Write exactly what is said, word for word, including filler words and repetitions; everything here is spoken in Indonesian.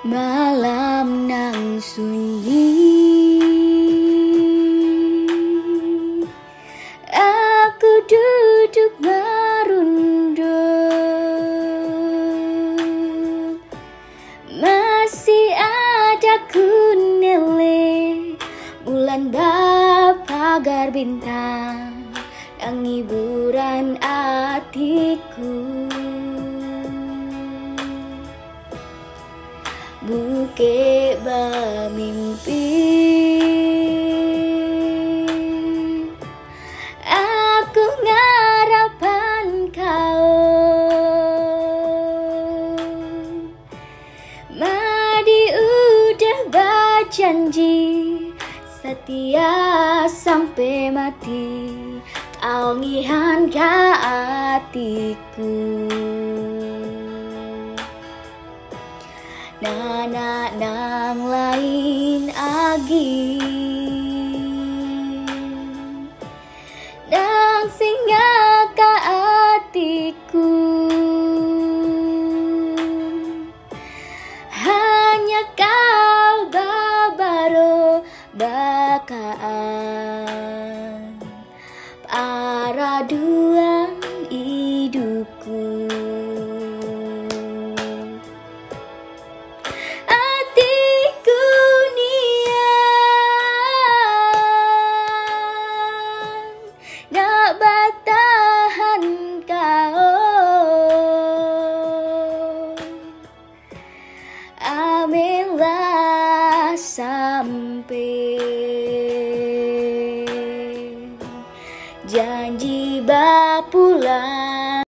Malam nan sunyi, aku duduk merunduk. Masih ada kunele bulan bapagar bintang yang hiburan hatiku. Buke bermimpi, aku ngarapan kau. Madi udah berjanji setia sampai mati, kau ngihan ke hatiku. Nana nang lain agi, nang singa ka hatiku. Hanya kau babaro bakaan para dua hidupku. Bertahan kau, ambillah sampai janji bapulang.